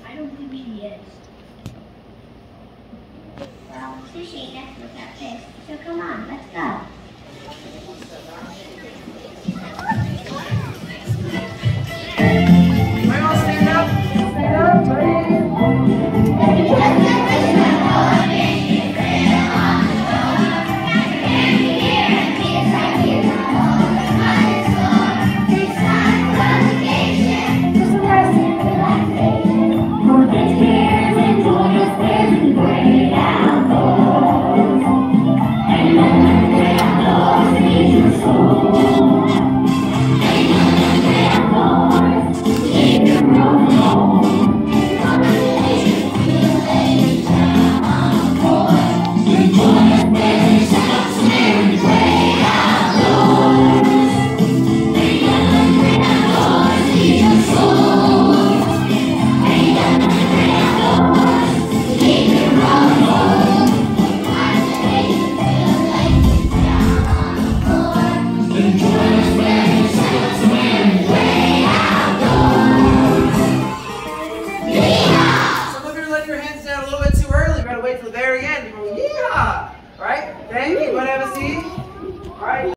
I don't think she is. Well, fish ain't next with that fish, so come on, let's go. Everybody all stand up? Stand up, wait till the very end. Yeah! Right? Thank you. Want to have a seat? All right.